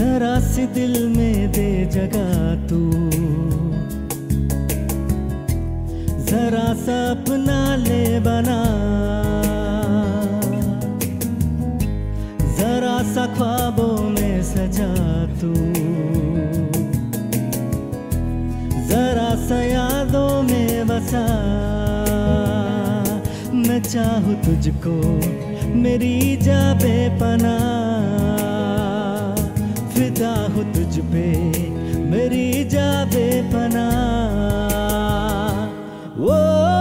जरा सी दिल में दे जगह तू, जरा सा अपना ले बना, जरा सा ख्वाबों में सजा तू, जरा सा यादों में बसा। मैं चाहूँ तुझको मेरी जा बेपनाह, फिदा हूँ तुझ पे मेरी जा बेपनाह। वो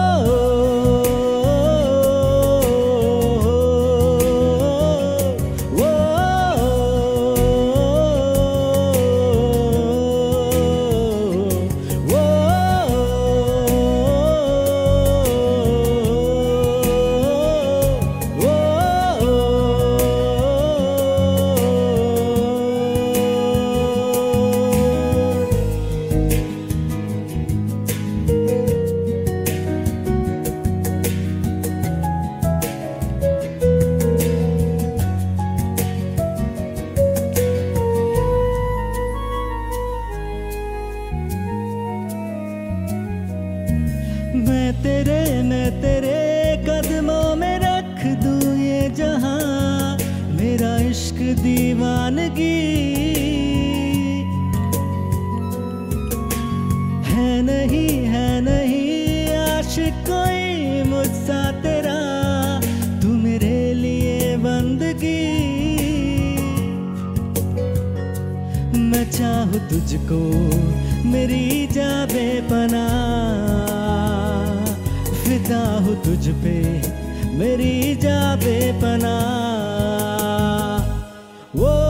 मैं तेरे कदमों में रख दूं ये जहां, मेरा इश्क दीवानगी है नहीं आशिक कोई मुझसा तेरा, तू मेरे लिए बंदगी। मैं चाहूँ तुझको मेरी जा बेपनाह, फिदा हूँ तुझ पे मेरी जा बेपनाह। वो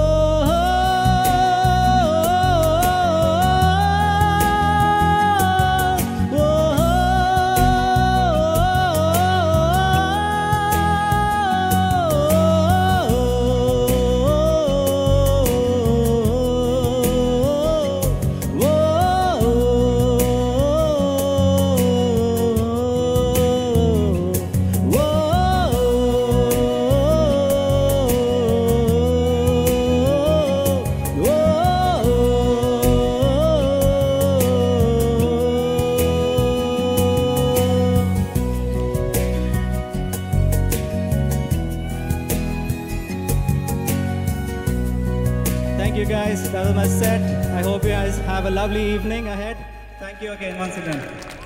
Thank you guys, that was my set. I hope you guys have a lovely evening ahead. Thank you again once again.